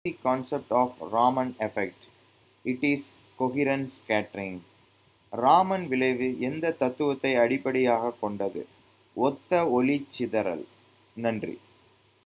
The concept of Raman effect. It is coherent scattering. Raman விளைவு எந்த தத்துவத்தை அடிப்படையாகக் கொண்டது? ஒத்த ஒளிச்சிதறல். நன்றி.